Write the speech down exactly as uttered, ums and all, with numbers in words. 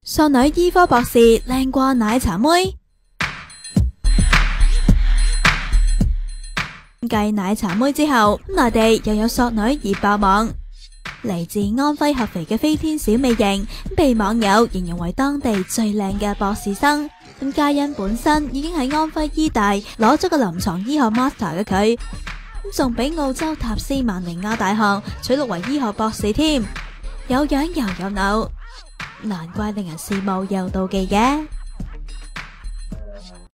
索女醫科博士靚過奶茶妹。繼奶茶妹之後，內地又有索女熱爆網。嚟自安徽合肥嘅飛天小美型，被網友形容為當地最靚嘅博士生。咁皆因本身已經喺安徽醫大攞咗個臨床醫學 master 嘅佢，仲俾澳洲塔斯曼尼亞大學取錄為醫學博士添，有樣又有腦，難怪令人羨慕又妒忌嘅。